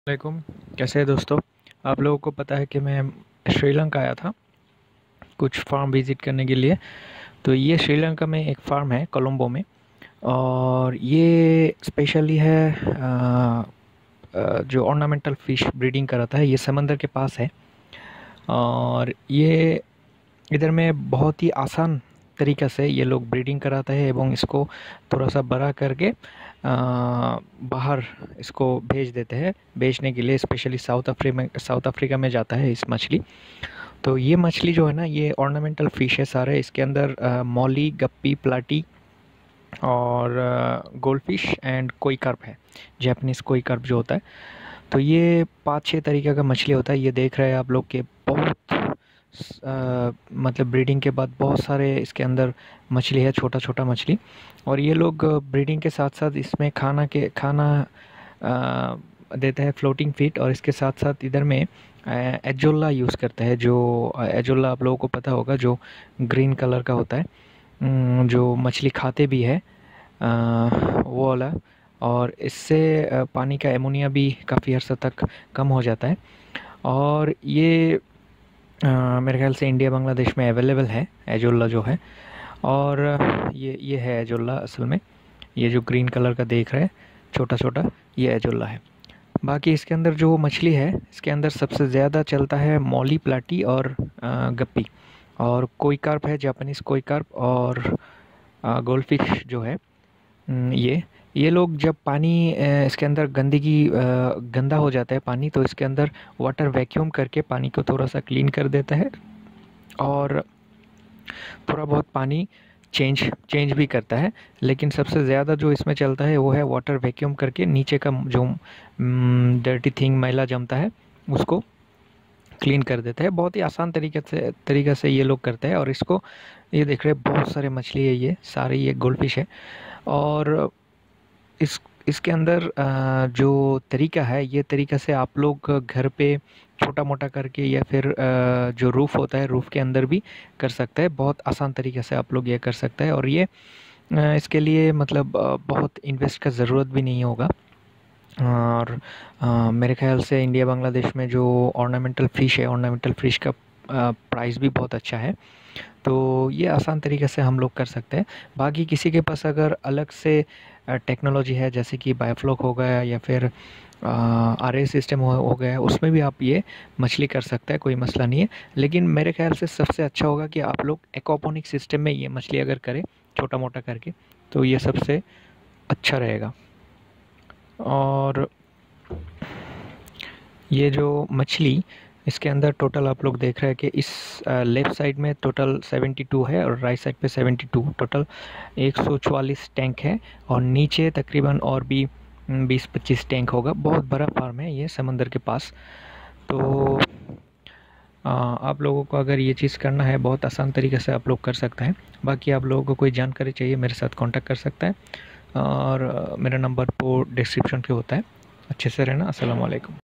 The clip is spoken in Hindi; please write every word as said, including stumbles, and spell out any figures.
वालेकुम। कैसे हैं दोस्तों? आप लोगों को पता है कि मैं श्रीलंका आया था कुछ फार्म विज़िट करने के लिए। तो ये श्रीलंका में एक फार्म है कोलंबो में, और ये स्पेशली है अ, अ, जो ऑर्नामेंटल फ़िश ब्रीडिंग कराता है। ये समंदर के पास है, और ये इधर में बहुत ही आसान तरीक़ा से ये लोग ब्रीडिंग कराते हैं एवं इसको थोड़ा सा बड़ा करके अ, बाहर इसको भेज देते हैं बेचने के लिए। स्पेशली साउथ अफ्रीका में साउथ अफ्रीका में जाता है इस मछली। तो ये मछली जो है ना, ये ऑर्नामेंटल फ़िश है सारे। इसके अंदर अ, मौली, गप्पी, प्लाटी और गोल्ड फिश एंड कोई कार्प है, जैपनीज़ कोई कार्प जो होता है। तो ये पाँच छः तरीके का मछली होता है। ये देख रहे हैं आप लोग के बहुत स- अ, मतलब ब्रीडिंग के बाद बहुत सारे इसके अंदर मछली है, छोटा छोटा मछली। और ये लोग ब्रीडिंग के साथ साथ इसमें खाना के खाना अ, देते हैं, फ्लोटिंग फीड। और इसके साथ साथ इधर में एजोला यूज़ करते हैं। जो एजोला आप लोगों को पता होगा, जो ग्रीन कलर का होता है, अम, जो मछली खाते भी है, अ, वो वाला। और इससे अ, पानी का एमोनिया भी काफ़ी हद तक कम हो जाता है। और ये अ, मेरे ख्याल से इंडिया बांग्लादेश में अवेलेबल है एजोला जो है। और ये ये है एजोला असल में। ये जो ग्रीन कलर का देख रहे हैं छोटा छोटा, ये एजोला है। बाकी इसके अंदर जो मछली है, इसके अंदर सबसे ज़्यादा चलता है मौली, प्लाटी और अ, गप्पी। और कोई कार्प है, जापानीज़ कोई कार्प। और गोल्ड फिश जो है, हम्म, ये ये लोग जब पानी अ, इसके अंदर गंदगी अ, गंदा हो जाता है पानी, तो इसके अंदर वाटर वैक्यूम करके पानी को थोड़ा सा क्लीन कर देता है। और थोड़ा बहुत पानी चेंज चेंज भी करता है। लेकिन सबसे ज़्यादा जो इसमें चलता है वो है वाटर वैक्यूम करके नीचे का जो डर्टी थिंग, मैला जमता है, उसको क्लीन कर देता है। बहुत ही आसान तरीके से तरीक़ा से ये लोग करते हैं। और इसको ये देख रहे हैं बहुत सारे मछली है, ये सारे ये गोल्ड फिश है। और इस इसके अंदर अ, जो तरीका है, ये तरीका से आप लोग घर पे छोटा मोटा करके या फिर अ, जो रूफ़ होता है, रूफ़ के अंदर भी कर सकते हैं। बहुत आसान तरीके से आप लोग ये कर सकते हैं। और ये अ, इसके लिए मतलब अ, बहुत इन्वेस्ट का ज़रूरत भी नहीं होगा। और अ, मेरे ख्याल से इंडिया बांग्लादेश में जो ऑर्नामेंटल फ़िश है, ऑर्नामेंटल फ़िश का अ, प्राइस भी बहुत अच्छा है। तो ये आसान तरीके से हम लोग कर सकते हैं। बाकी किसी के पास अगर अलग से अ, टेक्नोलॉजी है, जैसे कि बायोफ्लॉक हो गया या फिर आरए सिस्टम हो, हो गया, उसमें भी आप ये मछली कर सकते हैं, कोई मसला नहीं है। लेकिन मेरे ख्याल से सबसे अच्छा होगा कि आप लोग एक्वापोनिक सिस्टम में ये मछली अगर करें छोटा मोटा करके, तो ये सबसे अच्छा रहेगा। और ये जो मछली, इसके अंदर टोटल आप लोग देख रहे हैं कि इस लेफ़्ट साइड में टोटल सेवेंटी टू है और राइट साइड पे सेवेंटी टू, टोटल एक सौ चौवालीस टैंक है। और नीचे तकरीबन और भी बीस पच्चीस टैंक होगा। बहुत बड़ा फार्म है ये समंदर के पास। तो आ, आप लोगों को अगर ये चीज़ करना है, बहुत आसान तरीके से आप लोग कर सकते हैं। बाकी आप लोगों को कोई जानकारी चाहिए, मेरे साथ कांटेक्ट कर सकते हैं। और आ, मेरा नंबर तो डिस्क्रिप्शन पे होता है। अच्छे से रहना। अस्सलाम वालेकुम।